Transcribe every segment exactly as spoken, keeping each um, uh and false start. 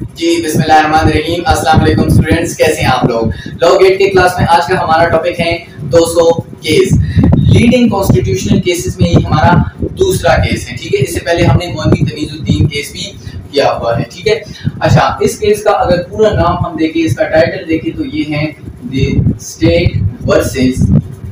जी बिस्मिल्लाहिर्रहमानिर्रहीम। अस्सलाम वालेकुम स्टूडेंट्स, कैसे हैं आप लोग। लॉ गेट के क्लास में आज का हमारा टॉपिक है दो सौ केस। लीडिंग कॉन्स्टिट्यूशनल केसेस में ये हमारा दूसरा केस है। ठीक है, इससे पहले हमने मौलवी तमीजुद्दीन केस भी किया हुआ है। ठीक है, अच्छा इस केस का अगर पूरा नाम हम देखें, इसका टाइटल देखें तो ये है द स्टेट वर्सेस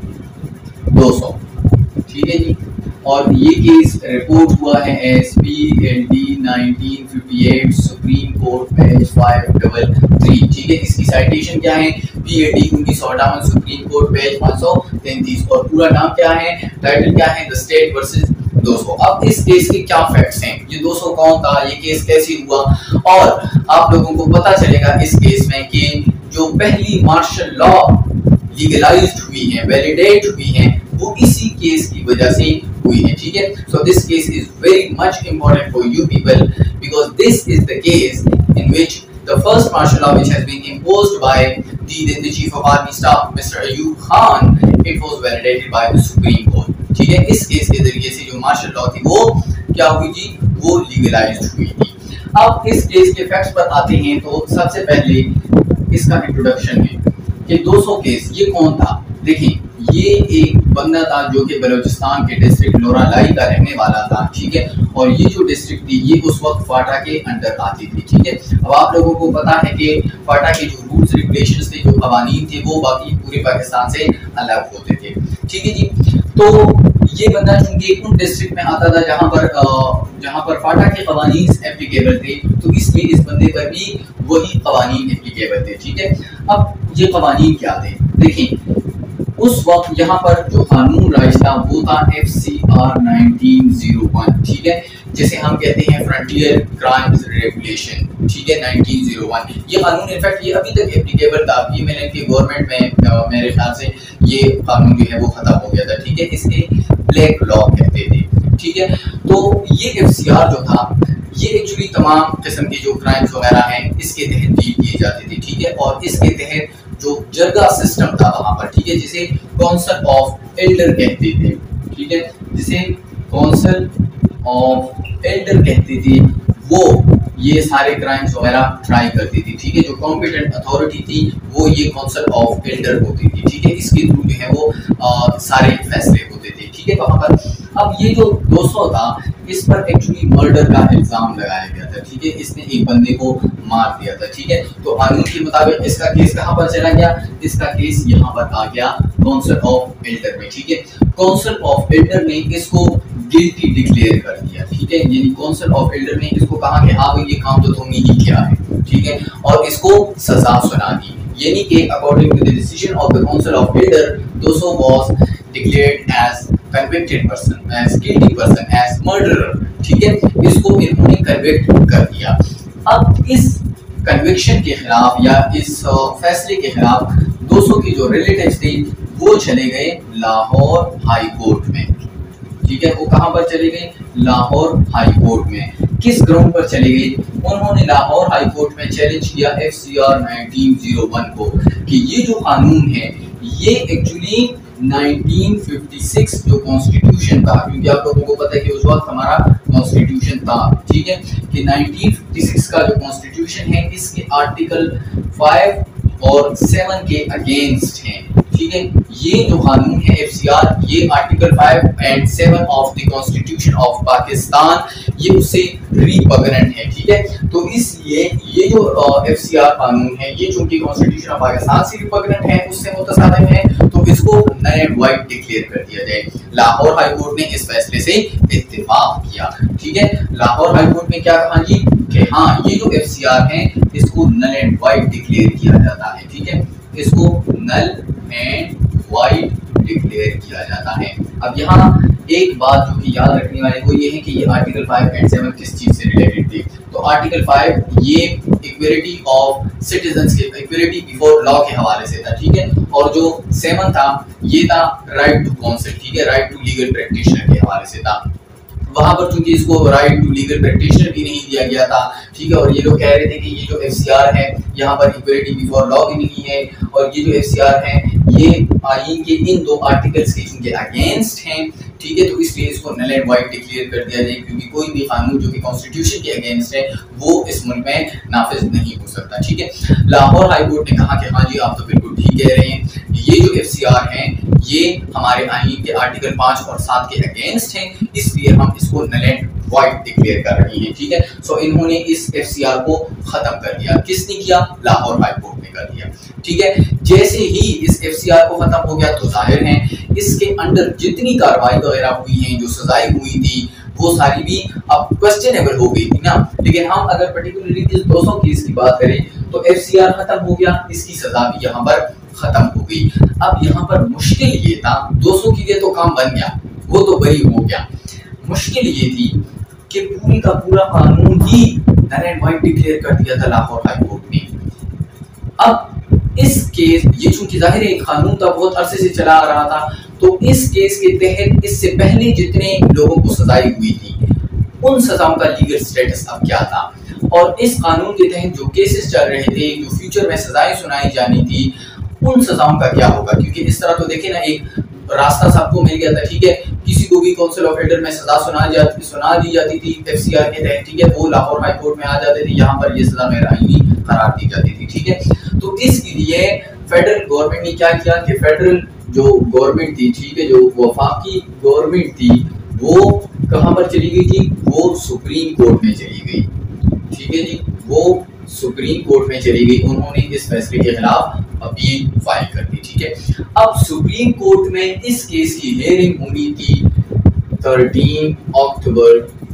दो सौ। ठीक है जी, और ये केस रिपोर्ट हुआ है S P L D nineteen fifty eight Supreme Court page five double three. ठीक है, इसकी साइटेशन क्या है, पी ए डी उन्नीस सौ अट्ठावन सुप्रीम कोर्ट पेज पाँच सौ तैंतीस, और पूरा नाम क्या है, टाइटल क्या है, द स्टेट वर्सेस दो सौ। अब इस केस के क्या फैक्ट्स हैं, ये दो सौ कौन था, ये केस कैसे हुआ, और आप लोगों को पता चलेगा इस केस में कि जो पहली मार्शल लॉ लीगलाइज्ड हुई है, वैलिडेट हुई है, वो इसी केस की वजह से हुई है। ठीक है, so this case is very much important for you people because this is the case in which the first martial law which has been imposed by the then the chief of army staff Mister Ayub Khan, it was validated by the Supreme Court. ठीक है, इस case के जरिए से जो martial law थी वो क्या हुई जी, वो लीगलाइज्ड हुई थी। अब इस केस के फैक्ट्स पर आते हैं तो सबसे पहले इसका इंट्रोडक्शन है कि दो सौ केस ये कौन था। देखिए, ये एक बंदा था जो कि बलूचिस्तान के डिस्ट्रिक्ट लोरालाई का रहने वाला था। ठीक है, और ये जो डिस्ट्रिक्ट थी ये उस वक्त फाटा के अंडर आती थी। ठीक है, अब आप लोगों को पता है कि फाटा के जो रूल्स रेगुलेशंस थे, जो कवानीन थे, वो बाकी पूरे पाकिस्तान से अलग होते थे। ठीक है जी, तो ये बंदा चूंकि उन डिस्ट्रिक्ट में आता था जहां पर जहां पर फाटा के कवानीन एप्लीकेबल थे, तो इसलिए इस बंदे पर भी वही कवानीन एप्लीकेबल थे। ठीक है, अब ये कवानीन क्या थे, देखिए उस वक्त यहाँ पर जो कानून राज था वो था एफ सी आर नाइनटीन ओ वन। ठीक है, जिसे हम कहते हैं फ्रंटियर क्राइम्स रेगुलेशन। ठीक है, नाइनटीन ओ वन ये कानून इनफैक्ट ये अभी तक एप्लीकेबल था। ये मैंने की गवर्नमेंट में मेरे ख्याल से ये कानून जो है वो खत्म हो गया था। ठीक है, इसके ब्लैक लॉ कहते थे। ठीक है, तो ये एफ सी आर जो था ये एक्चुअली तमाम किस्म के जो क्राइम्स वगैरह हैं इसके तहत डील किए जाते थे। ठीक है, और इसके तहत जो जरगा सिस्टम था वहां पर, ठीक है, जिसे काउंसिल ऑफ एल्डर कहते थे। ठीक है, जिसे काउंसिल ऑफ एल्डर कहते थे, वो ये सारे क्राइम्स वगैरह ट्राई करती थी। ठीक है, जो कॉम्पिटेंट अथॉरिटी थी वो ये काउंसिल ऑफ एल्डर होती थी। ठीक है, इसके थ्रू जो है वो आ, सारे फैसले होते थे। ठीक है, वहां पर अब ये जो दो सौ था इस पर एक्चुअली मर्डर का इल्जाम लगाया गया था। ठीक है, इसने एक बंदे को मार दिया था। ठीक है, तो कानून के मुताबिक इसका केस कहां पर चला गया, इसका केस यहां पर आ गया काउंसिल ऑफ एल्डर में। ठीक है, काउंसिल ऑफ एल्डर ने इसको गिल्टी डिक्लेयर कर दिया। ठीक है, यानी काउंसिल ऑफ एल्डर ने इसको कहा कि हाँ ये काम तो तुमने ही किया है। ठीक है, और इसको सजा सुना दी, यानी कि according to the decision of the council of elder Dosso was declared as convicted person, as guilty person, as murderer। ठीक है, इसको इन्होंने कन्विक्ट कर दिया। अब इस कन्विक्शन के खिलाफ या इस फैसले के खिलाफ दो सौ की जो रिलेटिव्स थे वो चले गए लाहौर हाई कोर्ट में। ठीक है, वो कहां पर चले गए, लाहौर हाई कोर्ट में। किस ग्राउंड पर चले गए, उन्होंने लाहौर हाई कोर्ट में चैलेंज किया एफ सी आर नाइनटीन ओ वन को कि ये जो कानून है ये एक्चुअली नाइनटीन फिफ्टी सिक्स जो कॉन्स्टिट्यूशन था, क्योंकि आप लोगों को पता है कि उस वक्त हमारा कॉन्स्टिट्यूशन था। ठीक है, कि नाइनटीन फिफ्टी सिक्स का जो कॉन्स्टिट्यूशन है इसके आर्टिकल फाइव और सेवन के अगेंस्ट हैं। ठीक है, ये जो कानून है एफ सी आर ये article five and seven of the constitution of Pakistan ये उससे रिपग्नेंट है। ठीक है, तो इसलिए ये जो एफ सी आर कानून है ये चूंकि कॉन्स्टिट्यूशन ऑफ पाकिस्तान से रिपग्नेंट है, उससे मुतसादिम है, तो इसको नल एंड वाइड डिक्लेयर कर दिया जाए। लाहौर हाई कोर्ट ने इस फैसले से इत्तेफाक किया। ठीक है, लाहौर हाई कोर्ट ने क्या कहा जी कि हाँ ये जो एफ सी आर है इसको नल एंड वाइड डिक्लेयर किया जाता है। ठीक है, इसको नल एंड वाइड डिक्लेयर किया जाता है। अब यहाँ एक बात जो कि याद रखने वाली वो ये है कि ये आर्टिकल फाइव एंड सेवन किस चीज से रिलेटेड थी। तो आर्टिकल फाइव ये इक्वलिटी ऑफ सिटीजन्स के, इक्वलिटी बिफोर लॉ के हवाले से था। ठीक है, और जो सेवन था ये था राइट टू काउंसिल। ठीक है, राइट टू लीगल प्रैक्टिशनर के हवाले से था। वहां पर चूंकि इसको राइट टू लीगल प्रैक्टिशनर भी नहीं दिया गया था। ठीक है, और ये लोग कह रहे थे कि ये जो एफ सी आर है यहाँ पर इक्वलिटी बिफोर लॉ भी नहीं है, और ये जो एफ सी आर है ये आईन के इन दो आर्टिकल्स के चूंकि अगेंस्ट हैं, ठीक है, तो इसलिए इसको नल एंड वॉइड डिक्लेयर कर दिया जाए, क्योंकि कोई भी कानून जो कि कॉन्स्टिट्यूशन के अगेंस्ट है वो इस मुल्क में नाफिज नहीं हो सकता। ठीक है, लाहौर हाई कोर्ट ने कहा कि हाँ जी आप तो बिल्कुल ठीक कह रहे हैं, ये जो एफ सी आर हैं ये हमारे आईन के आर्टिकल पाँच और सात के अगेंस्ट हैं, इसलिए हम इसको नल एंड वॉइड डिक्लेयर कर रही हैं। ठीक है, सो इन्होंने इस एफ सी आर को खत्म कर दिया। किसने किया? लाहौर हाई कोर्ट ने कर दिया। ठीक है, जैसे ही इस एफ सी आर को खत्म हो गया तो जाहिर है इसके अंदर जितनी कार्रवाई वगैरह हुई हैं, जो सजाएं हुई थी, वो सारी भी अब क्वेश्चनेबल हो गई थी ना। लेकिन हम अगर पर्टिकुलरली इस दो सौ केस की बात करें तो एफ सी आर खत्म हो गया, इसकी सजा भी यहाँ पर खत्म हो गई। अब यहाँ पर मुश्किल ये था, दो सौ के लिए तो काम बन गया, वो तो बरी हो गया। मुश्किल ये थी कि पूरी का पूरा कानून ही नल एंड वॉइड डिक्लेयर कर दिया था लाहौर हाई कोर्ट ने। अब इस केस, ये चूंकि जाहिर है एक कानून था, बहुत अरसे से चला आ रहा था, तो इस केस के तहत इससे पहले जितने लोगों को सजाएं हुई थी उन सजाओं का लीगल स्टेटस अब क्या था, और इस कानून के तहत जो केसेस चल रहे थे, जो फ्यूचर में सजाएं सुनाई जानी थी, उन सजाओं का क्या होगा। क्योंकि इस तरह तो देखे ना, एक रास्ता सबको मिल गया था। ठीक है, किसी को भी काउंसिल ऑफ एल्डर में सजा सुना जाती सुना दी जाती थी एफ सी आर के तहत। ठीक है, वो लाहौर हाई कोर्ट में आ जाते थे, यहाँ पर ये सजा में आईनी करार दी जाती थी। ठीक है, तो इसके लिए फेडरल गवर्नमेंट ने क्या किया कि फेडरल जो गवर्नमेंट थी, ठीक है, जो वफाकी गवर्नमेंट थी, वो कहाँ पर चली गई थी? वो सुप्रीम कोर्ट में चली गई। ठीक है जी, वो सुप्रीम कोर्ट में चली गई, उन्होंने इस फैसले के खिलाफ अपील फाइल कर दी। ठीक है, अब सुप्रीम कोर्ट में इस केस की हियरिंग होनी थी तेरह अक्टूबर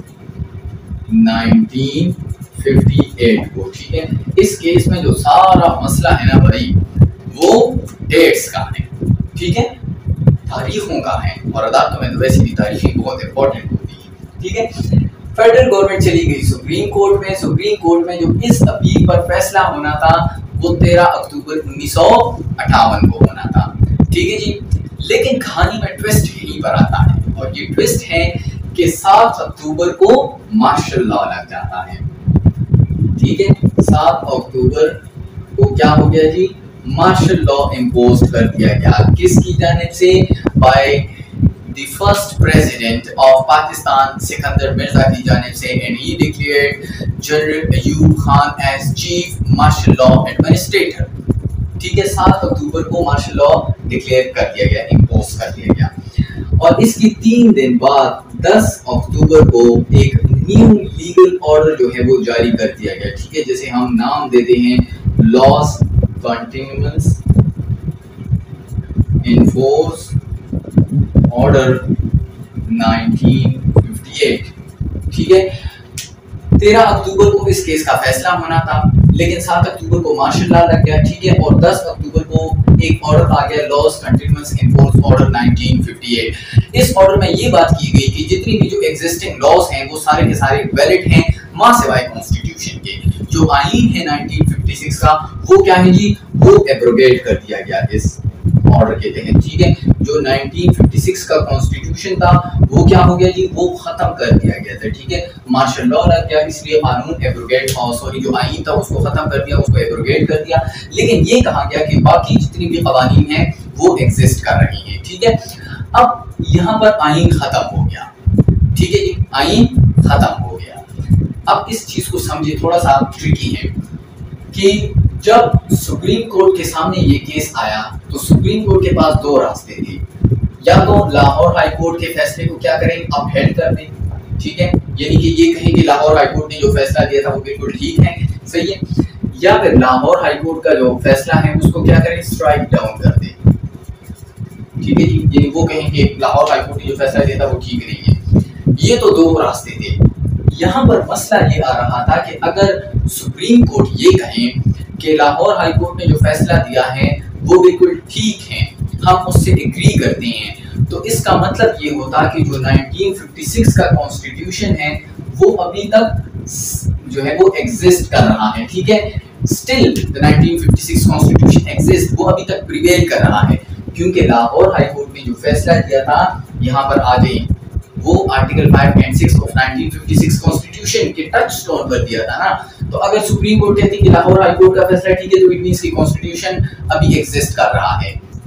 उन्नीस सौ अट्ठावन को। ठीक है, इस केस में जो सारा मसला है ना भाई, वो डेट्स का है। ठीक है, तारीखों का है, और अदालतों में तो वैसे भी तारीखें बहुत इंपॉर्टेंट होती है। ठीक है, फेडरल गवर्नमेंट चली गई सुप्रीम कोर्ट में। सुप्रीम कोर्ट में जो इस अपील पर फैसला होना था वो तेरह अक्टूबर उन्नीस सौ अट्ठावन को होना था। ठीक है जी, लेकिन कहानी में ट्विस्ट यहीं पर आता है, और ये ट्विस्ट है कि सात अक्टूबर को मार्शल लॉ लग जाता है। ठीक है, सात अक्टूबर को क्या हो गया जी? मार्शल लॉ इम्पोज कर दिया गया। किसकी जानिब से? By the first president of Pakistan, Sikandar Mirza की जानिब से, and he declared General Ayub Khan as chief martial law administrator। ठीक है, सात अक्टूबर को मार्शल लॉ डिक्लेयर कर दिया गया, इम्पोज कर दिया गया, और इसकी तीन दिन बाद दस अक्टूबर को एक न्यू लीगल ऑर्डर जो है वो जारी कर दिया गया। ठीक है, जैसे हम नाम देते हैं laws continuous in force order nineteen fifty eight. ठीक है, तेरह अक्टूबर को इस केस का फैसला होना था, लेकिन सात अक्टूबर को मार्शल लॉ लग गया। ठीक है, और दस अक्टूबर को एक ऑर्डर आ गया laws continuous in force order nineteen fifty eight. इस ऑर्डर में ये बात की गई कि जितनी भी जो एग्जिस्टिंग लॉस हैं वो सारे के सारे वैलिड हैं, मां सिवाय कॉन्स्टिट्यूशन के। जो आईन है नाइनटीन फिफ्टी सिक्स का, वो क्या है जी? वो एब्रोगेट कर दिया गया इस ऑर्डर के तहत। ठीक है, जो नाइनटीन फिफ्टी सिक्स का कॉन्स्टिट्यूशन था वो क्या हो गया जी? वो खत्म कर दिया गया था। ठीक है, मार्शल लॉ लग गया, इसलिए कानून एब्रोगेट, सॉरी जो आईन था उसको खत्म कर दिया, उसको एब्रोगेट कर दिया। लेकिन ये कहा गया कि बाकी जितनी भी कवानीन हैं वो एग्जिस्ट कर रही हैं। ठीक है, अब यहाँ पर आईन खत्म हो गया। ठीक है जी, आईन खत्म हो गया। अब इस चीज को समझे, थोड़ा सा ट्रिकी है कि जब सुप्रीम कोर्ट के सामने ये केस आया तो सुप्रीम कोर्ट के पास दो रास्ते थे, या तो लाहौर हाई कोर्ट के फैसले को क्या करें, अपहेल्ड कर दें। ठीक है, यानी कि ये कहें कि लाहौर हाई कोर्ट ने जो फैसला दिया था वो बिल्कुल ठीक है, सही है, या फिर लाहौर हाई कोर्ट का जो फैसला है उसको क्या करें, स्ट्राइक डाउन कर दें। ठीक है जी, यानी वो कहें कि लाहौर हाई कोर्ट ने जो फैसला दिया था वो ठीक नहीं है। ये तो दो रास्ते थे। यहाँ पर मसला ये आ रहा था कि अगर सुप्रीम कोर्ट ये कहें कि लाहौर हाई कोर्ट ने जो फैसला दिया है वो बिल्कुल ठीक है, हम उससे एग्री करते हैं, तो इसका मतलब ये होता कि जो नाइनटीन फिफ्टी सिक्स का कॉन्स्टिट्यूशन है वो अभी तक जो है वो एग्जिस्ट कर रहा है। ठीक है, still the nineteen fifty six constitution exist, वो अभी तक प्रिवेल कर रहा है, क्योंकि लाहौर हाई कोर्ट ने जो फैसला दिया था, यहाँ पर आ जाए, वो article five and six of nineteen fifty six constitution के टच स्टोन पर दिया था ना। तो अगर सुप्रीम कोर्ट कहती कि लाहौर हाई कोर्ट का फैसला ठीक है, तो इट मींस कि कॉन्स्टिट्यूशन अभी एग्जिस्ट कर रहा है।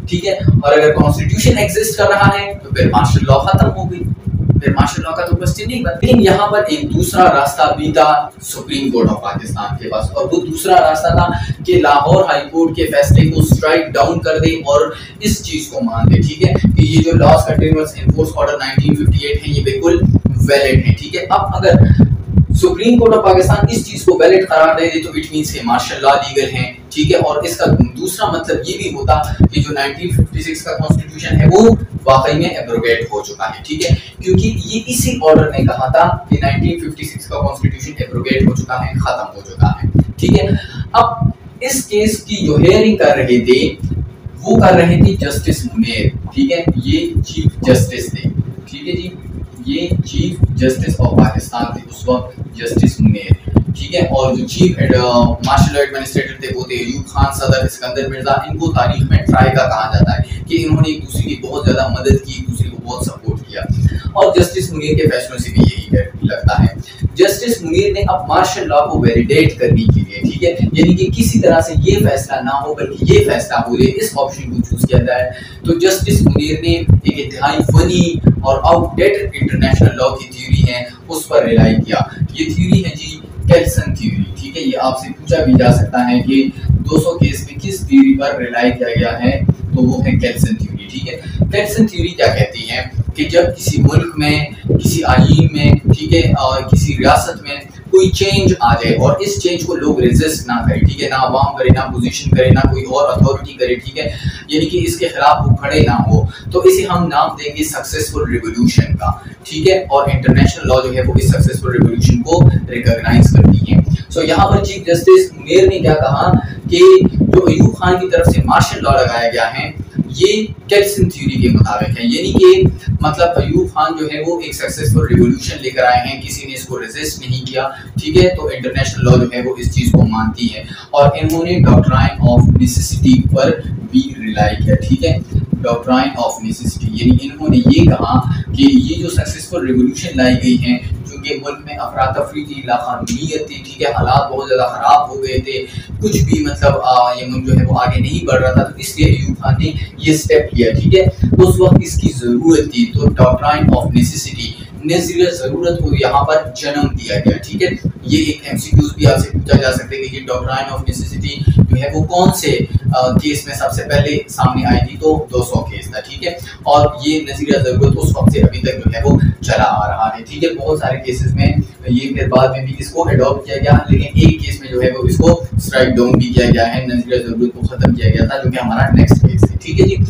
ठीक है। और अगर कॉन्स्टिट्यूशन एग्जिस्ट कर रहा है तो फिर मार्शल लॉ खत्म हो गई, फिर मार्शल लॉ का तो क्वेश्चन नहीं बनता। लेकिन यहाँ पर एक दूसरा रास्ता भी था सुप्रीम कोर्ट ऑफ पाकिस्तान के पास, और वो दूसरा रास्ता था कि लाहौर हाई कोर्ट के फैसले को स्ट्राइक डाउन कर दे और इस चीज को मान दे, ठीक है, कि ये जो laws continuous in force order nineteen fifty eight है ये बिल्कुल वैलिड है, ठीक है। अब अगर सुप्रीम कोर्ट ऑफ पाकिस्तान इस चीज को वैलिड करार दे दे तो इट मींस कि मार्शल लॉ लीगल है, ठीक है। और इसका दूसरा मतलब ये भी होता कि जो नाइनटीन फिफ्टी सिक्स का कॉन्स्टिट्यूशन है वो वाकई में एब्रोगेट हो चुका है, ठीक है, क्योंकि ये इसी ऑर्डर ने कहा था कि नाइनटीन फिफ्टी सिक्स का कॉन्स्टिट्यूशन एब्रोगेट हो चुका है, खत्म हो चुका है, ठीक है। अब इस केस की जो हियरिंग कर रहे थे वो कर रहे थे जस्टिस मुनीर, ठीक है, ये चीफ जस्टिस थे, ठीक है जी, ये चीफ जस्टिस ऑफ पाकिस्तान थे उस वक्त, जस्टिस मुनीर, ठीक है। और जो चीफ मार्शल लॉ एडमिनिस्ट्रेटर थे वो थे अयूब खान सदर, सिकंदर मिर्जा। इनको तारीख में ट्राई का कहा जाता है कि इन्होंने एक दूसरे की बहुत ज्यादा मदद की, एक दूसरे को बहुत सपोर्ट किया, और जस्टिस मुनीर के फैसलों से भी यही लगता है। जस्टिस मुनीर ने अब मार्शल लॉ को वैलिडेट करने के लिए, ठीक है, यानी कि किसी तरह से ये फैसला ना हो बल्कि ये फैसला हो जाए, इस ऑप्शन को चूज किया जाए, तो जस्टिस मुनीर ने एक इंतहाई फनी और आउटडेटेड इंटरनेशनल लॉ की थ्योरी है उस पर रिलाई किया। ये थ्योरी है जी केल्सन थ्योरी, ठीक है। ये आपसे पूछा भी जा सकता है कि दो सौ केस में किस थ्योरी पर रिलाई किया गया है, तो वो है केल्सन थ्योरी, ठीक है। केल्सन थ्योरी क्या कहती है कि जब किसी मुल्क में, किसी आईन में, ठीक है, और किसी रियासत में कोई चेंज आ जाए और इस चेंज को लोग रेजिस्ट ना करें, ठीक है, ना अवाम करे, ना पोजीशन करे, ना कोई और अथॉरिटी करे, ठीक है, यानी कि इसके खिलाफ वो खड़े ना हो, तो इसे हम नाम देंगे सक्सेसफुल रिवोल्यूशन का, ठीक है। और इंटरनेशनल लॉ जो है वो इस सक्सेसफुल रिवोल्यूशन को रिकॉग्नाइज करती है। सो यहाँ पर चीफ जस्टिस मुनीर ने क्या कहा कि जो अयूब खान की तरफ से मार्शल लॉ लगाया गया है ये केल्सन थ्योरी के मुताबिक है, यानी कि मतलब अयूब खान जो है वो एक सक्सेसफुल रिवोल्यूशन लेकर आए हैं, किसी ने इसको रेजिस्ट नहीं किया, ठीक है, तो इंटरनेशनल लॉ जो है वो इस चीज को मानती है। और इन्होंने डॉक्ट्राइन ऑफ नेसेसिटी पर भी रिलाई किया, ठीक है, डॉक्ट्राइन ऑफ नेसेसिटी, यानी इन्होंने ये कहा कि ये जो सक्सेसफुल रिवोल्यूशन लाई गई है, क्योंकि मुल्क में अफरा तफरी थी, लाकानूनियत थी, ठीक है, हालात बहुत ज़्यादा ख़राब हो गए थे, कुछ भी मतलब आ, ये मुल्क जो है वो आगे नहीं बढ़ रहा था, तो इसलिए अयूब खान ने ये स्टेप लिया, ठीक है। उस वक्त इसकी ज़रूरत थी, तो डॉक्ट्राइन ऑफ नेसेसिटी, नज़रिया ज़रूरत को यहाँ पर जन्म दिया गया, ठीक है। ये एक एमसीक्यूज भी आपसे पूछा जा सकता है कि ये डॉक्ट्राइन ऑफ नेसेसिटी जो है वो कौन से आ, केस में सबसे पहले सामने आई थी, तो दो सौ केस था, ठीक है, और ये नज़रिया ज़रूरत उस वक्त से अभी तक जो है वो चला आ रहा है, ठीक है। बहुत सारे केसेस में ये फिर बाद में भी इसको अडॉप्ट किया गया, लेकिन एक केस में जो है वो इसको स्ट्राइक डाउन भी किया गया है, नज़रिया ज़रूरत को खत्म किया गया था, जो कि हमारा नेक्स्ट केस है, ठीक है जी।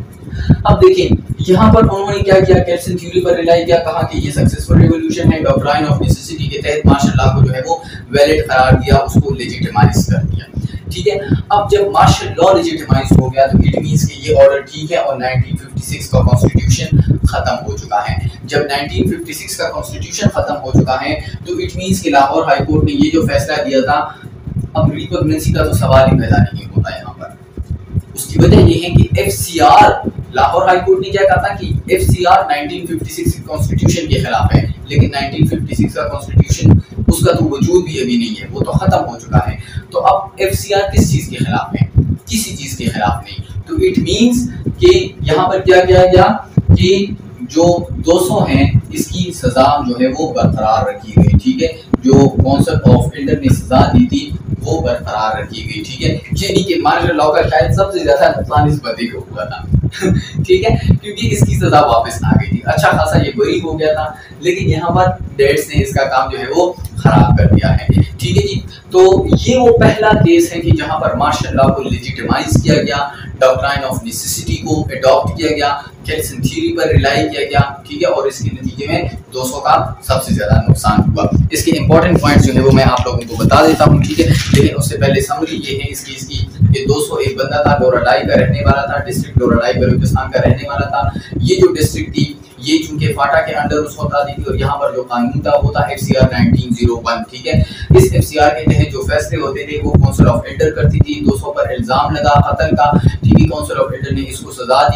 अब देखिए यहाँ पर उन्होंने क्या किया, केल्सन थ्योरी पर रिलाई किया, कहा कि ये सक्सेसफुल रिवोल्यूशन है, डॉक्ट्राइन ऑफ नेसेसिटी के तहत मार्शल लॉ को जो है वो वैलिड करार दिया, उसको लेजिटिमाइज कर दिया, ठीक है। अब जब मार्शल लॉ लेजिटिमाइज हो गया तो इट मींस कि ये ऑर्डर ठीक है और नाइनटीन फिफ्टी सिक्स का कॉन्स्टिट्यूशन खत्म हो चुका है। जब नाइनटीन फिफ्टी सिक्स का कॉन्स्टिट्यूशन खत्म हो चुका है तो इट मींस कि लाहौर हाई कोर्ट ने ये जो फैसला दिया था, अब रिकॉग्निशन का तो सवाल ही पैदा नहीं होता यहाँ पर। उसकी वजह ये है कि एफसीआर, लाहौर हाई कोर्ट ने क्या कहा था कि एफसीआर नाइनटीन फिफ्टी सिक्स के कॉन्स्टिट्यूशन के खिलाफ है, लेकिन नाइनटीन फिफ्टी सिक्स का कॉन्स्टिट्यूशन उसका तो वजूद भी अभी नहीं है, वो तो खत्म हो चुका है। तो अब एफसीआर किस चीज के खिलाफ है? किसी चीज के खिलाफ नहीं। तो इट मींस कि यहाँ पर क्या किया गया कि जो दो सौ हैं इसकी सजा जो है वो बरकरार रखी गई, ठीक है। जो काउंसिल ऑफ एल्डर ने सजा दी थी वो बरकरार रखी गई, ठीक है। यानी कि मार्शल लॉ का शायद सबसे ज्यादा नुकसान इस बंदे को हुआ था ठीक है, क्योंकि इसकी सजा वापस आ गई थी, अच्छा खासा ये बरी हो गया था, लेकिन यहाँ पर डेट्स ने इसका काम जो है वो खराब कर दिया है, ठीक है जी। तो ये वो पहला केस है कि जहां पर मार्शल लॉ को लेजिटिमाइज किया गया, डॉक्ट्राइन ऑफ नेसेसिटी को अडॉप्ट किया गया, केल्सन थ्योरी पर रिलाई किया गया, ठीक है, और इसके नतीजे में दो सौ का सबसे ज्यादा नुकसान हुआ। इसके इंपॉर्टेंट पॉइंट्स जो है वो मैं आप लोगों को बता देता हूँ, ठीक है, लेकिन उससे पहले समरी ये है इसकी इसकी ये दो सौ एक बंदा था, डोरालाई का रहने वाला था, डिस्ट्रिक्ट डोरालाई बलूचिस्तान का रहने वाला था। ये जो डिस्ट्रिक्ट थी ये चूंकि फाटा के अंडर उसको होता थी और यहाँ पर जो कानून था वो था एफसीआर नाइनटीन ओ वन, ठीक है। इस एफसीआर के तहत जो फैसले होते थे वो काउंसिल ऑफ एल्डर करती थी। दो सौ पर इल्जाम लगा कत्ल का, ठीक है, काउंसिल ऑफ एल्डर ने इसको सजा दी,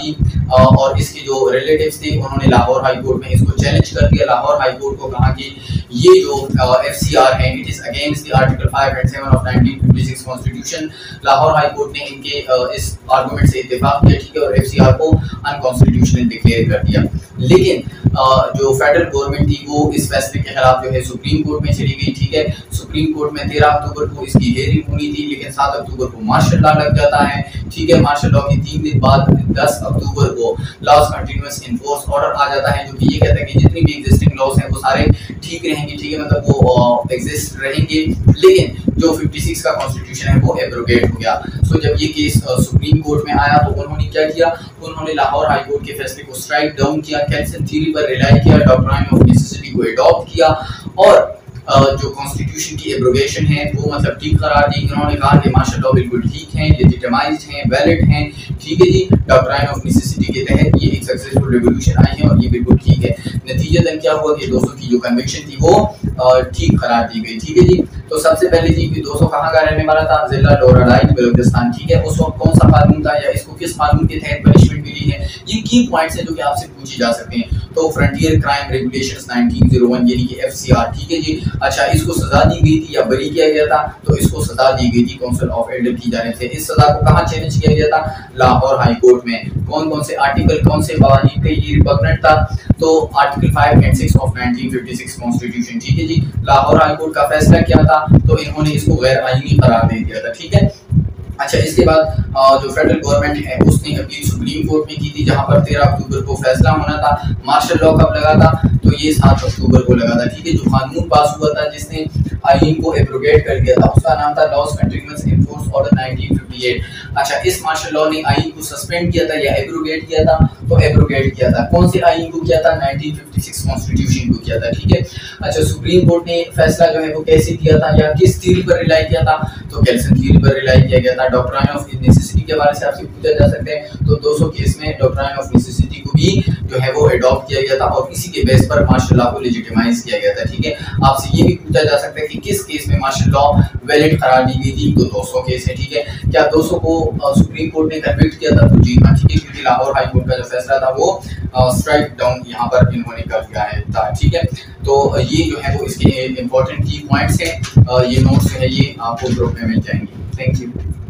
और इसके जो रिलेटिव्स थे उन्होंने लाहौर हाई कोर्ट में इसको चैलेंज कर दिया। लाहौर हाई कोर्ट को कहा कि ये जो एफसीआर है it is against the article five and seven of nineteen fifty six constitution. Lahore high court ने इनके इस आर्गुमेंट से इत्तेफाक किया, ठीक है, और एफसीआर को अनकॉन्स्टिट्यूशनल डिक्लेयर कर दिया। लेकिन जो फेडरल गवर्नमेंट थी वो इस फैसले के खिलाफ जो है सुप्रीम कोर्ट में चली गई, ठीक है। सुप्रीम कोर्ट में तेरह अक्टूबर को इसकी हियरिंग होनी थी, लेकिन सात अक्टूबर को मार्शल लॉ लग जाता है, ठीक है। मार्शल लॉ के तीन दिन बाद दस अक्टूबर को laws continuous in force order आ जाता है, जो कि ये कहता है कि जितनी भी एग्जिस्टिंग लॉज हैं वो सारे ठीक रहेंगे, ठीक है, मतलब वो एग्जिस्ट रहेंगे, लेकिन जो छप्पन का कॉन्स्टिट्यूशन है वो एब्रोगेट हो गया। सो जब ये केस सुप्रीम कोर्ट में आया तो उन्होंने क्या किया, उन्होंने लाहौर हाई कोर्ट के फैसले को स्ट्राइक डाउन किया, केल्सन थ्योरी पर रिलाई किया, डॉक्ट्राइन ऑफ नेसेसिटी को अडॉप्ट किया और जो कॉन्स्टिट्यूशन की एब्रोगेशन है वो मतलब ठीक करार दी। उन्होंने कहा कि मार्शल लॉ बिल्कुल ठीक है, लेजिटिमाइज्ड है, वैलिड है, ठीक है जी। डॉक्ट्राइन ऑफ नेसेसिटी के तहत ये एक सक्सेसफुल रेवोल्यूशन आई है और ये बिल्कुल ठीक है। नतीजतन क्या हुआ कि दोस्तों की जो कन्विक्शन थी वो ठीक करार दी गई, ठीक है जी। तो सबसे पहले जी कि दोस्तों कहाँ का रहने वाला था, जिला डोराडाई बलूचिस्तान, ठीक है। उस वक्त कौन सा कानून था या इसको किस कानून के तहत पनिशमेंट मिली है, ये की पॉइंट्स हैं जो कि आपसे पूछे जा सकते हैं। तो फ्रंटियर क्राइम रेगुलेशंस नाइनटीन ओ वन यानी कि एफसीआर, ठीक है जी। अच्छा, इसको सजा दी गई थी या बरी किया गया था, तो इसको सजा दी गई थी काउंसिल ऑफ एल्डर की जानिब से। इस सजा को कहां चैलेंज किया गया था, लाहौर हाई कोर्ट में। कौन कौन से आर्टिकल, कौन से कवानीन पे ये रिपग्नेंट था, तो article five and six of nineteen fifty six constitution, ठीक है जी। लाहौर हाई कोर्ट का फैसला क्या था, तो इन्होंने इसको गैर आईनी करार दे दिया था, ठीक है। अच्छा, इसके बाद जो फेडरल गवर्नमेंट है उसने अपील सुप्रीम कोर्ट में की थी, जहां पर तेरह अक्टूबर को फैसला होना था। मार्शल लॉ कब लगा था, तो ये सात अक्टूबर को लगा था, ठीक है। जो कानून पास हुआ था जिसने आईन को एब्रोगेट कर दिया था उसका नाम था laws continuous in force order nineteen fifty eight. अच्छा, इस मार्शल लॉ ने आईन को सस्पेंड किया था या एब्रोगेट किया था, तो एब्रोगेट किया था। कौन से आईन को किया था, नाइनटीन फिफ्टी सिक्स कॉन्स्टिट्यूशन को किया था, ठीक है। अच्छा, सुप्रीम कोर्ट ने फैसला जो है वो कैसे किया था या किस थ्योरी पर रिलाई किया था, तो केल्सन थ्योरी पर रिलाई किया गया था। डॉक्ट्राइन ऑफ नेसेसिटी के बारे से आपसे पूछा जा सकता है, तो दो सौ केस में डॉक्ट्राइन ऑफ नेसेसिटी को भी जो है वो अडॉप्ट किया गया था और इसी के बेस पर मार्शल लॉ को लेजिटिमाइज किया गया था, ठीक है। आपसे ये भी पूछा जा सकता है कि किस केस में मार्शल लॉ वैलिड करार दी गई थी, तो दो सौ केस है, ठीक है। क्या दो सौ को सुप्रीम कोर्ट ने कन्विक्ट किया था, तो जी हाँ, ठीक है, क्योंकि लाहौर हाई कोर्ट का जो फैसला था वो स्ट्राइक डाउन यहाँ पर इन्होंने कर दिया है था, ठीक है। तो ये जो है वो इसके इंपॉर्टेंट की पॉइंट्स हैं, ये नोट्स जो है ये आपको ग्रुप में मिल जाएंगे। Thank you.